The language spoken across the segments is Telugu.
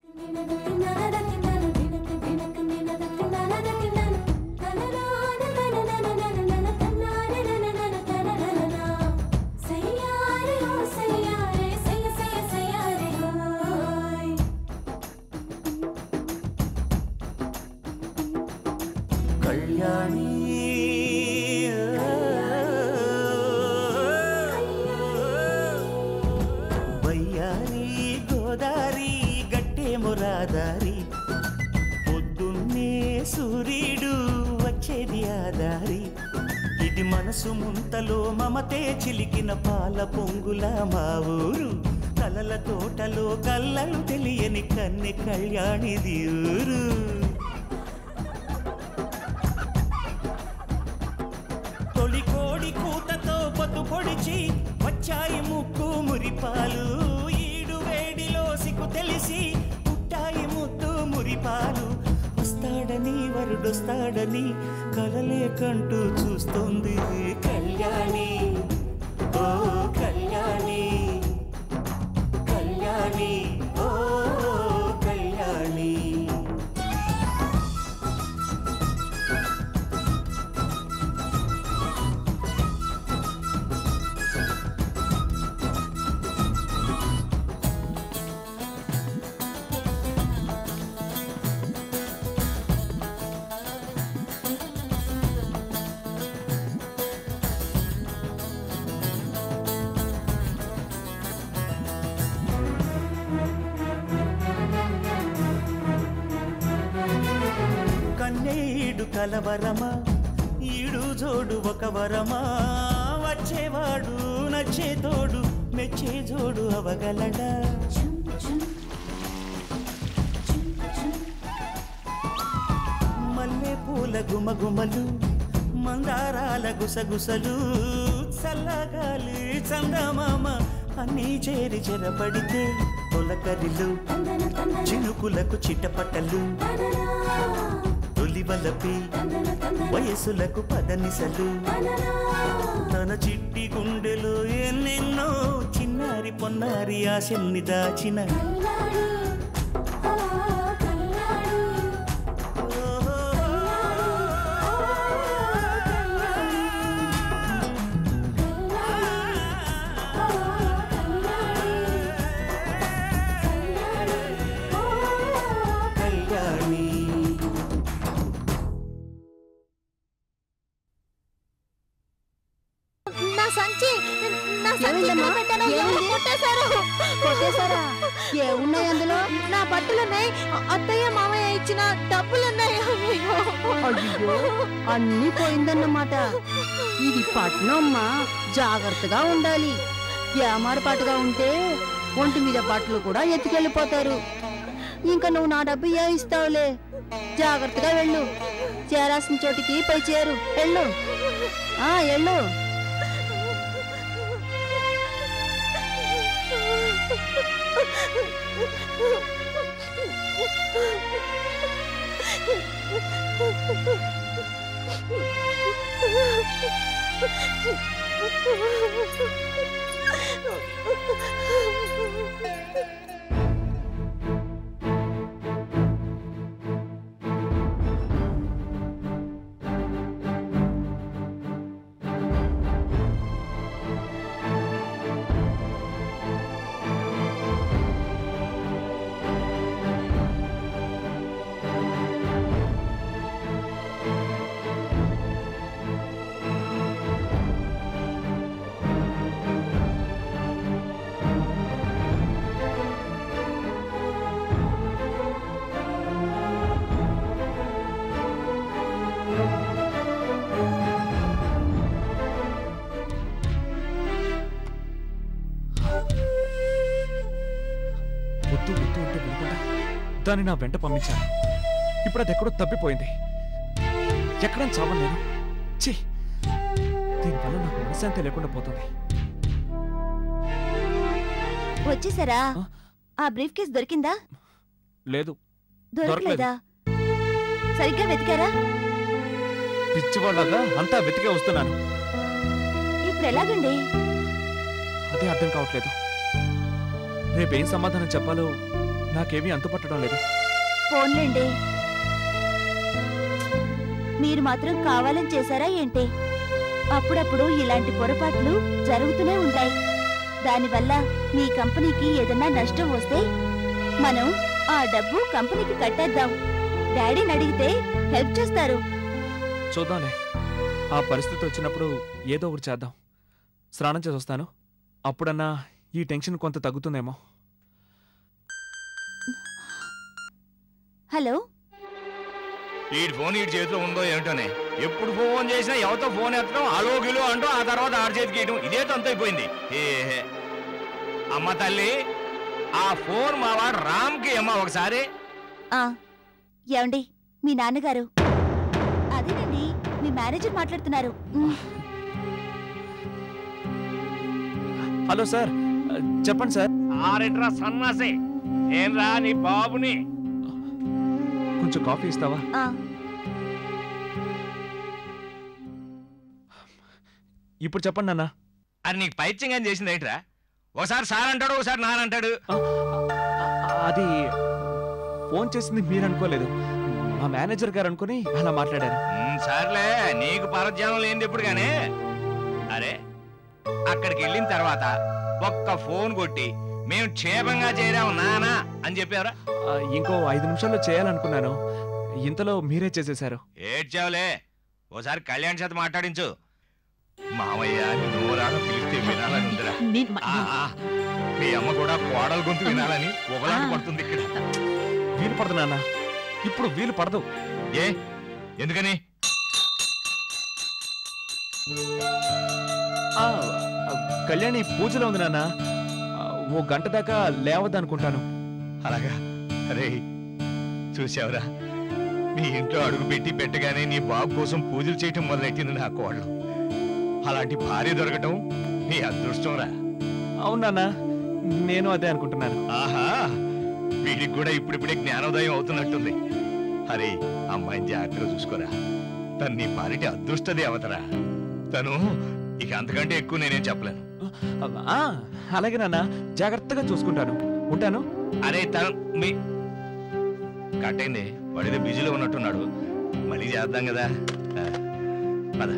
కళ్యాణి వయ్యారి గోదారి గట్టే మురాదారి పొద్దున్నే సూర్యుడు వచ్చేది ఆదారి ఇది మనసు ముంతలో మమతే చిలికిన పాల పొంగుల మా ఊరు కలల తోటలో కళ్ళలు తెలియని కన్నె కళ్యాణిది ఊరు తొలి కోడి కూతతో పొద్దు పొడిచి వచ్చాయి ముక్కు మురిపాలు ఈడు వేడిలో సిగ్గు తెలిసి పుట్టాయి ముద్దు మురిపాలు వస్తాడని వరుడొస్తాడని కలలే కంటూ చూస్తుంది కళ్యాణి ఓ కళ్యాణి కళ్యాణి ఓ కళ్యాణి కన్నేడు కలవరమా ఈడు జోడు ఒక వరమా వచ్చేవాడు నచ్చే తోడు మెచ్చే జోడు అవగలడా మల్లె పూల గుమగుమలు మందారాల గుసగుసలు చల్లగాలి చందమామ అన్నీ చేరి చెరపడితే తొలకరిలు చినుకులకు చిట్టపట్టలు తొలివలపి వయసులకు పదనిసలు తన చిట్టి గుండెలో ఎన్నెన్నో చిన్నారి పొన్నారి ఆశల్ని దాచిన ఏమున్నాయి అందులో? నా బట్టలున్నాయి, అత్తయ్య మామయ్య ఇచ్చిన డబ్బులున్నాయి. అయ్యో అన్ని పోయిందన్నమాట. ఇది పట్నం అమ్మా, జాగ్రత్తగా ఉండాలి. ఏమారపాటుగా ఉంటే ఒంటి మీద బట్టలు కూడా ఎత్తుకెళ్ళిపోతారు. ఇంకా నువ్వు నా డబ్బు ఏ ఇస్తావులే, జాగ్రత్తగా వెళ్ళు. చేరాల్సిన చోటికి పై చేరు, వెళ్ళు. వెళ్ళు. దాన్ని నా వెంట పంపించాను. ఇప్పుడు అది ఎక్కడో తప్పిపోయింది. ఎక్కడ చావను నేను. ఛీ, దీనివల్ల నాకు మనశ్శాంతి లేకుండా పోతుంది. వచ్చేసారా? ఆ బ్రీఫ్ కేస్ దొరికిందా? లేదు. దొరకలేదా? సరిగ్గా వెతికారా? పిచ్చివాళ్ళగా అంతా వెతికే వస్తున్నాను. ఇప్పుడు ఎలాగండి? అదే అర్థం కావట్లేదు. రేపేం సమాధానం చెప్పాలో నాకేమీ అంతుపట్టడం లేదు. పోన్లేండి, మీరు మాత్రం కావాలని చేశారా ఏంటి? అప్పుడప్పుడు ఇలాంటి పొరపాట్లు జరుగుతూనే ఉంటాయి. దానివల్ల మీ కంపెనీకి ఏదన్నా నష్టం వస్తే మనం ఆ డబ్బు కంపెనీకి కట్టేద్దాం. డాడీని అడిగితే హెల్ప్ చేస్తారు. చూద్దాంలే, ఆ పరిస్థితి వచ్చినప్పుడు ఏదో ఒకటి చేద్దాం. స్నానం చేసి వస్తాను, అప్పుడన్నా ఈ టెన్షన్ కొంత తగ్గుతుందేమో. హలో, ఈ ఫోన్ ఈ చేతిలో ఉందో ఏమిటోనే. ఎప్పుడు ఫోన్ చేసినా ఎవరితో ఫోన్ ఎత్తడం, అలో గిలో అంటూ ఆ తర్వాత ఆరు చేతికి ఇయటం, ఇదే తంతైపోయింది. ఏ అమ్మ తల్లి, ఆ ఫోన్ మావాడు రామ్కి అమ్మ ఒకసారి. ఏమండి, మీ నాన్నగారు? అదేనండి, మీ మేనేజర్ మాట్లాడుతున్నారు. హలో సార్, చెప్పండి సార్. ఆరెట్రా సన్నాసి, ఏం రా నీ బాబుని. కొంచెం కాఫీ ఇస్తావా? ఇప్పుడు చెప్పండి నాన్న. అది నీకు పైత్యంగా చేసింది ఏంట్రా? ఒకసారి సార్ అంటాడు, ఒకసారి నానంటాడు. అది ఫోన్ చేసింది మీరు అనుకోలేదు, మా మేనేజర్ గారు అనుకుని అలా మాట్లాడారు. సర్లే, నీకు పరధ్యానం లేనిది ఎప్పుడు గానే. అరే, అక్కడికి వెళ్ళిన తర్వాత ఒక్క ఫోన్ కొట్టి మేము క్షేమంగా చేరాము నానా అని చెప్పారా? ఇంకో 5 నిమిషాల్లో చేయాలనుకున్నాను, ఇంతలో మీరే చేసేశారు. ఏడ్చావులే, ఓసారి కళ్యాణ్ చేత మాట్లాడించు. మామయ్య నోరాను పిలిస్తే వినాలని ఉందిరా. మీ అమ్మ కూడా కోడలు గొంతు వినాలని ఒకలాంటి పడుతుంది ఇక్కడ. వీలు పడదు నాన్న, ఇప్పుడు వీలు పడదు. ఏ ఎందుకని? కళ్యాణి పూజలో ఉంది నాన్న, ఓ గంట దాకా లేవద్దనుకుంటాను. అలాగా? అరే చూసావురా, నీ ఇంట్లో అడుగు పెట్టి పెట్టగానే నీ బాబు కోసం పూజలు చేయటం మొదలెట్టింది నా కోడలు. అలాంటి భార్య దొరకటం నీ అదృష్టం రా. అవునా, నేను అదే అనుకుంటున్నాను. ఆహా, వీడికి కూడా ఇప్పుడిప్పుడే జ్ఞానోదయం అవుతున్నట్టుంది. అరే, అమ్మాయిని జాగ్రత్తగా చూసుకోరా. తను నీ పాలిటి అదృష్ట దేవతరా. తను ఇక అంతకంటే ఎక్కువ నేనేం చెప్పలేను. అలాగే నాన్న, జాగ్రత్తగా చూసుకుంటాను, ఉంటాను. అరే తను మీ కట్టయింది, వాడిదో బిజీలో ఉన్నట్టున్నాడు. మళ్ళీ చేద్దాం కదా, పద.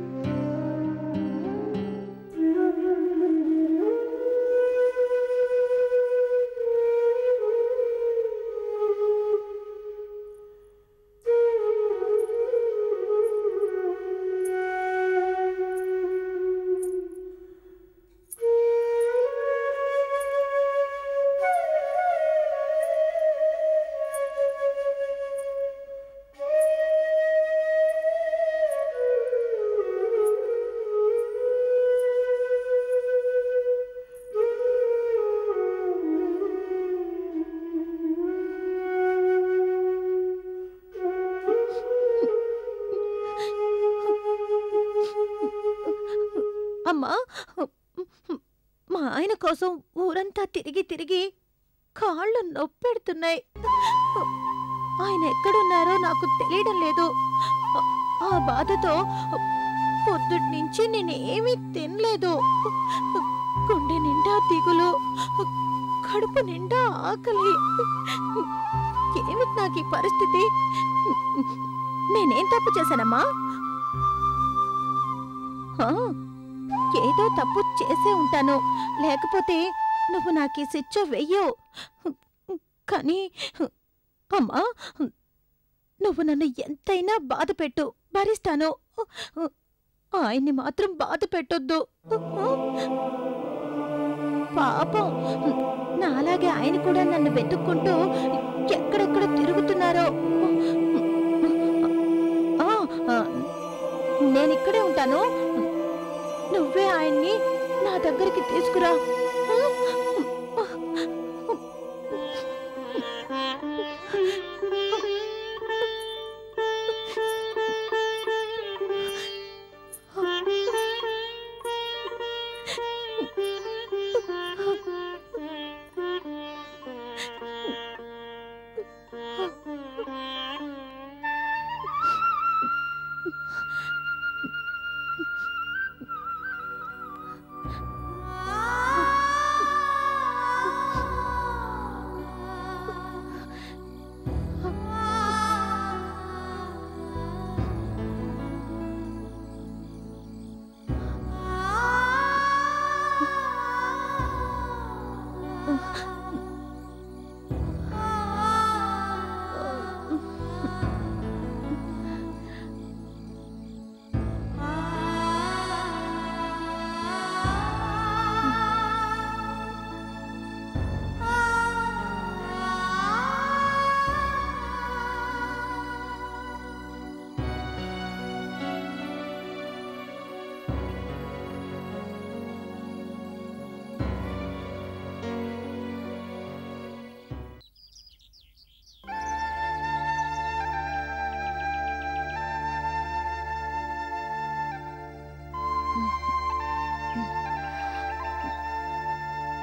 అమ్మా, మా ఆయన కోసం ఊరంతా తిరిగి తిరిగి కాళ్ళు నొప్పెడుతున్నాయి. ఆయన ఎక్కడున్నారో నాకు తెలియడం లేదు. ఆ బాధతో పొద్దుటి నుంచి నేనేమీ తినలేదు. గుండె నిండా దిగులు, కడుపు నిండా ఆకలి. ఏమిటి నాకు ఈ పరిస్థితి? నేనేం తప్పు చేశానమ్మా? ఏదో తప్పు చేసే ఉంటాను, లేకపోతే నువ్వు నాకు ఈ శిక్ష వెయ్యవు. కానీ అమ్మా, నువ్వు నన్ను ఎంతైనా బాధ పెట్టు, భరిస్తాను. ఆయన్ని మాత్రం బాధ పెట్టొద్దు. పాపం, నాలాగే ఆయన కూడా నన్ను వెతుక్కుంటూ ఎక్కడెక్కడ తిరుగుతున్నారో. నేనిక్కడే ఉంటాను, నువ్వే ఆయన్ని నా దగ్గరికి తీసుకురా.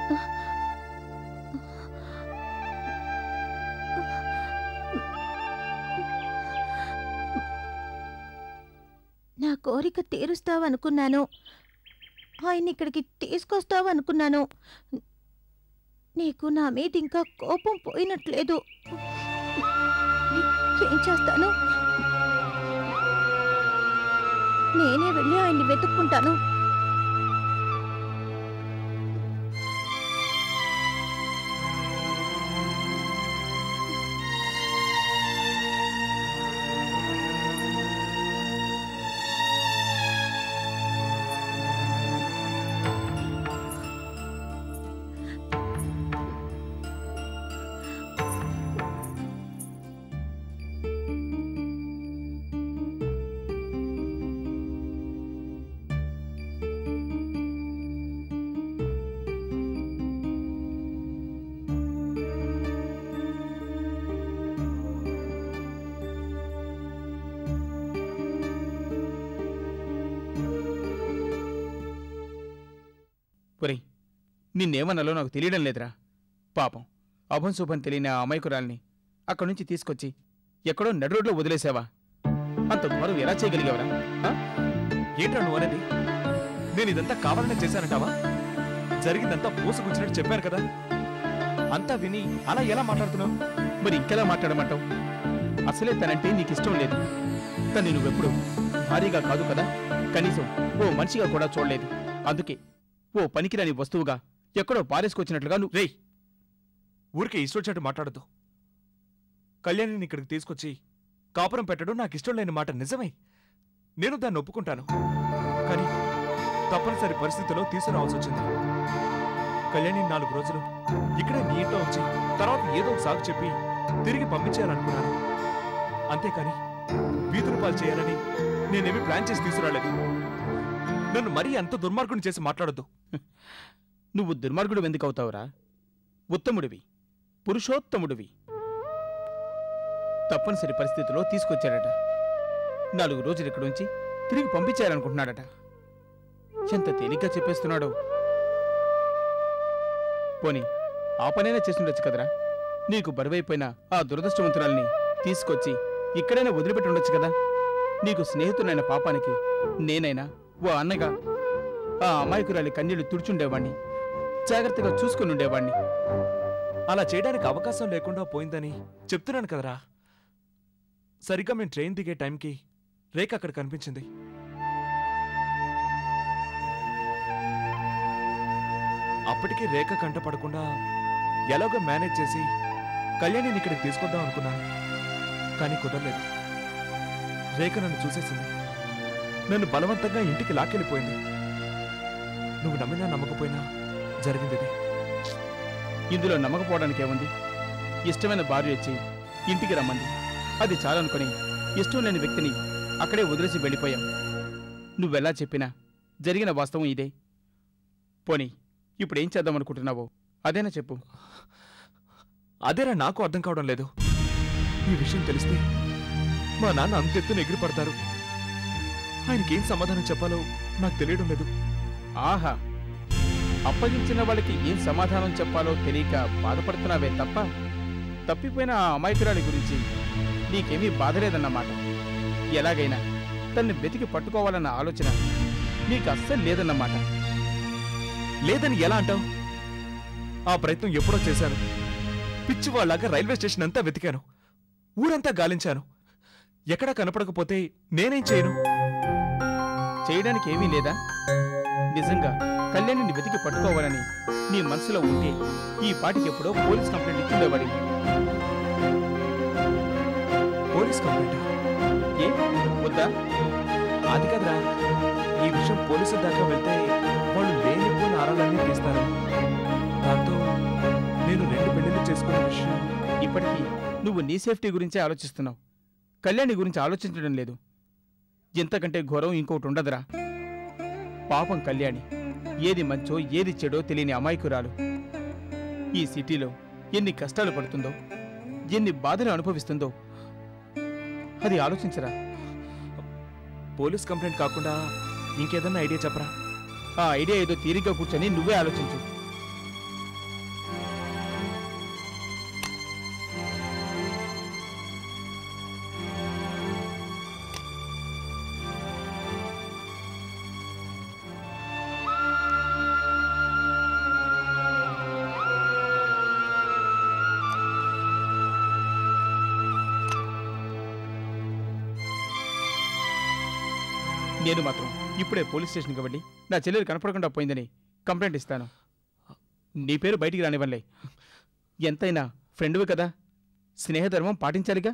నా కోరిక తీరుస్తావనుకున్నాను, ఆయన ఇక్కడికి తీసుకొస్తావనుకున్నాను. నీకు నా మీద ఇంకా కోపం పోయినట్లేదు. ఏం చేస్తాను? నేనే వెళ్ళి ఆయన్ని వెతుక్కుంటాను. ఒరేయ్, నిన్నేమన్నాలో నాకు తెలియడం లేదురా. పాపం అభం శుభం తెలియని ఆ అమాయకురాల్ని అక్కడి నుంచి తీసుకొచ్చి ఎక్కడో నడు రోడ్లో వదిలేసావా? అంత ఘోరం ఎలా చేయగలిగావరా? ఏంట్రా నువ్వు అనేది? నేను ఇదంతా కావాలనే చేశానంటావా? జరిగిందంతా పూసగుచ్చినట్టు చెప్పాను కదా. అంతా విని అలా ఎలా మాట్లాడుతున్నావు? మరి ఇంకెలా మాట్లాడమంటావు? అసలే తనంటే నీకు ఇష్టం లేదు. తను నువ్వెప్పుడు భారీగా కాదు కదా, కనీసం ఓ మనిషిగా కూడా చూడలేదు. అందుకే ఓ పనికిరాని వస్తువుగా ఎక్కడో పారేసుకొచ్చినట్లుగా నువ్వు. రేయ్, ఊరికే ఇష్టొచ్చినట్టు మాట్లాడద్దు. కళ్యాణిని ఇక్కడికి తీసుకొచ్చి కాపురం పెట్టడం నాకు ఇష్టం లేని మాట నిజమే. నేను దాన్ని ఒప్పుకుంటాను. కానీ తప్పనిసరి పరిస్థితిలో తీసుకురావాల్సి వచ్చింది. కళ్యాణి 4 రోజులు ఇక్కడే నీ ఇంట్లో వచ్చి తర్వాత ఏదో ఒక సాగు చెప్పి తిరిగి పంపించేయాలనుకున్నాను. అంతేకాని వీధులు పాలు చేయాలని నేనేమీ ప్లాన్ చేసి తీసుకురాలేదు. నన్ను మరీ అంత దుర్మార్గుని చేసి మాట్లాడద్దు. నువ్వు దుర్మార్గుడు ఎందుకు అవుతావురా? ఉత్తముడివి, పురుషోత్తముడివి. తప్పనిసరి పరిస్థితిలో తీసుకొచ్చాడట. 4 రోజులు ఇక్కడ నుంచి తిరిగి పంపించారనుకుంటున్నాడట. ఎంత తేలిగ్గా చెప్పేస్తున్నాడో. పోనీ ఆ పనైనా చేస్తుండొచ్చు కదరా. నీకు బరువైపోయిన ఆ దురదృష్టవంతురాల్ని తీసుకొచ్చి ఇక్కడైనా వదిలిపెట్టి ఉండొచ్చు కదా. నీకు స్నేహితుడైన పాపానికి నేనైనా ఓ అన్నగా ఆ అమాయకురాలి కన్నీళ్లు తుడుచుండేవాణ్ణి, జాగ్రత్తగా చూసుకుని ఉండేవాణ్ణి. అలా చేయడానికి అవకాశం లేకుండా పోయిందని చెప్తున్నాను కదరా. సరిగ్గా మేము ట్రైన్ దిగే టైంకి రేఖ అక్కడ కనిపించింది. అప్పటికీ రేఖ కంటపడకుండా ఎలాగో మేనేజ్ చేసి కళ్యాణిని ఇక్కడికి తీసుకొద్దాం అనుకున్నాను. కానీ కుదరలేదు. రేఖ నన్ను చూసేసింది. నన్ను బలవంతంగా ఇంటికి లాక్కెళ్ళిపోయింది. నువ్వు నమ్మినా నమ్మకపోయినా జరిగింది. ఇందులో నమ్మకపోవడానికి ఏముంది? ఇష్టమైన భార్య వచ్చి ఇంటికి రమ్మంది, అది చాలనుకొని ఇష్టం లేని వ్యక్తిని అక్కడే వదిలేసి వెళ్ళిపోయాం. నువ్వెలా చెప్పినా జరిగిన వాస్తవం ఇదే. పోనీ ఇప్పుడేం చేద్దామనుకుంటున్నావో అదేనా చెప్పు. అదేనా నాకు అర్థం కావడం లేదు. ఈ విషయం తెలిస్తే మా నాన్న అంతెత్తున ఎగిరిపడతారు. ఆయనకేం సమాధానం చెప్పాలో నాకు తెలియడం లేదు. ఆహా, అప్పగించిన వాళ్ళకి ఏం సమాధానం చెప్పాలో తెలియక బాధపడుతున్నావే తప్ప తప్పిపోయిన ఆ అమాయకురాలి గురించి నీకేమీ బాధలేదన్నమాట. ఎలాగైనా తన్ని వెతికి పట్టుకోవాలన్న ఆలోచన నీకు అస్సలు లేదన్నమాట. లేదని ఎలా అంటావు? ఆ ప్రయత్నం ఎప్పుడో చేశాను. పిచ్చివాళ్ళగా రైల్వే స్టేషన్ అంతా వెతికాను, ఊరంతా గాలించాను. ఎక్కడా కనపడకపోతే నేనేం చేయను? చేయడానికి ఏమీ లేదా? నిజంగా కళ్యాణిని వెతికి పట్టుకోవాలని నీ మనసులో ఉంటే ఈ పాటికి ఎప్పుడో పోలీస్ కంప్లైంట్ ఇచ్చిండేవాడి. Police complaint? ఏ వద్దా? అది కదరా, ఈ విషయం పోలీసుల దాకా వెళ్తే వాళ్ళు లేనిపోయిన ఆరాలన్నీ తీస్తారు. దాంతో నేను 2 పెళ్లిళ్ళు చేసుకునే విషయం. ఇప్పటికీ నువ్వు నీ సేఫ్టీ గురించే ఆలోచిస్తున్నావు, కళ్యాణి గురించి ఆలోచించడం లేదు. ఇంతకంటే ఘోరం ఇంకోటి ఉండదురా. పాపం కళ్యాణి ఏది మంచో ఏది చెడో తెలియని అమాయకురాలు. ఈ సిటీలో ఎన్ని కష్టాలు పడుతుందో, ఎన్ని బాధలు అనుభవిస్తుందో అది ఆలోచించరా. పోలీస్ కంప్లైంట్ కాకుండా ఇంకేదన్నా ఐడియా చెప్పరా? ఆ ఐడియా ఏదో తీరిగ్గా కూర్చొని నువ్వే ఆలోచించు. నేను మాత్రం ఇప్పుడే పోలీస్ స్టేషన్కి వెళ్ళి నా చెల్లెలు కనపడకుండా పోయిందని కంప్లైంట్ ఇస్తాను. నీ పేరు బయటికి రానివ్వలే. ఎంతైనా ఫ్రెండ్వి కదా, స్నేహధర్మం పాటించాలిగా.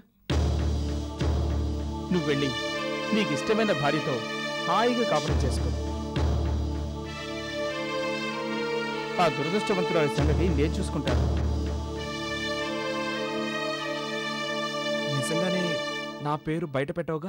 నువ్వు వెళ్ళి నీకు ఇష్టమైన భార్యతో హాయిగా కాపురం చేసుకో. ఆ దురదృష్టవంతురాలి సంగతి నేను చూసుకుంటాను. నిజంగానే నా పేరు బయట పెట్టవుగా?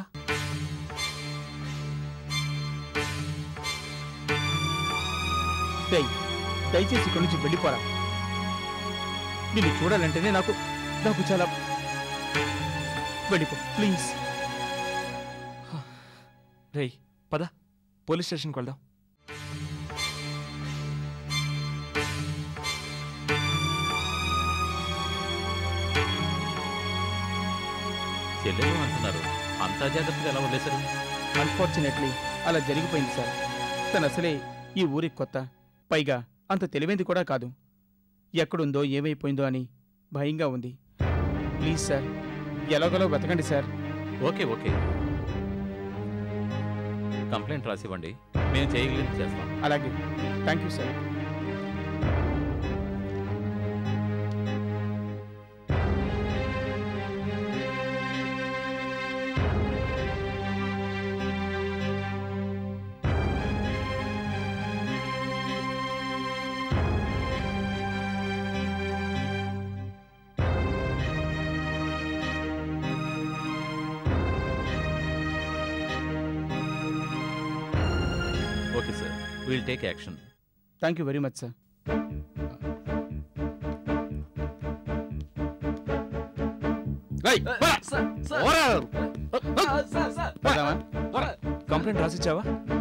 దయచేసి ఇక్కడి నుంచి వెళ్ళిపోరా. నిన్ను చూడాలంటేనే నాకు చాలా వెళ్ళిపో ప్లీజ్. రేయ్ పద, పోలీస్ స్టేషన్కి వెళ్దాం. చెల్లెలు అంటున్నారు, అంతా జాగ్రత్తగా ఎలా వదిలేశారు? అన్ఫార్చునేట్లీ అలా జరిగిపోయింది సార్. తను అసలే ఈ ఊరికి కొత్త, పైగా అంత తెలివైంది కూడా కాదు. ఎక్కడుందో ఏమైపోయిందో అని భయంగా ఉంది. ప్లీజ్ సార్, ఎలాగోలో వెతకండి సార్. ఓకే ఓకే, కంప్లైంట్ రాసివ్వండి, మేము చేయగలిగింది చేస్తాం. అలాగే, thank you sir. Okay sir, will take action. Thank you very much sir. Complaint రాసిచ్చావా?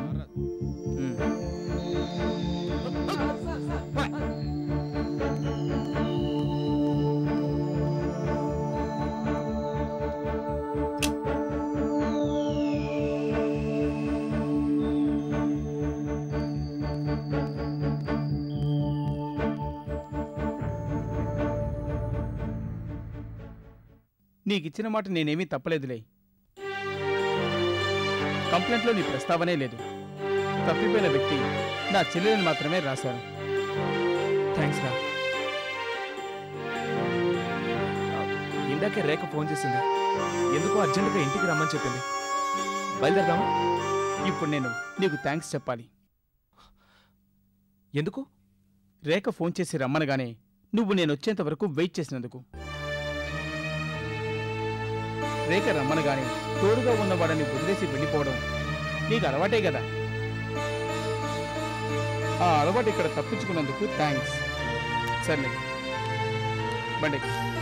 నీకిచ్చిన మాట నేనేమీ తప్పలేదులే. కంప్లైంట్లో నీ ప్రస్తావనే లేదు. తప్పిపోయిన వ్యక్తి నా చెల్లెలని మాత్రమే రాశాను. థ్యాంక్స్ రా. ఇందాకే రేఖ ఫోన్ చేసింది, ఎందుకో అర్జెంటుగా ఇంటికి రమ్మని చెప్పింది. బయలుదేరదామా? ఇప్పుడు నేను నీకు థ్యాంక్స్ చెప్పాలి. ఎందుకు? రేఖ ఫోన్ చేసి రమ్మనగానే నువ్వు నేను వచ్చేంత వరకు వెయిట్ చేసినందుకు. రేఖ రమ్మనగానే తోడుగా ఉన్నవాడని వదిలేసి వెళ్ళిపోవడం నీకు అలవాటే కదా. ఆ అలవాటు ఇక్కడ తప్పించుకున్నందుకు థ్యాంక్స్. సర్లే బండి.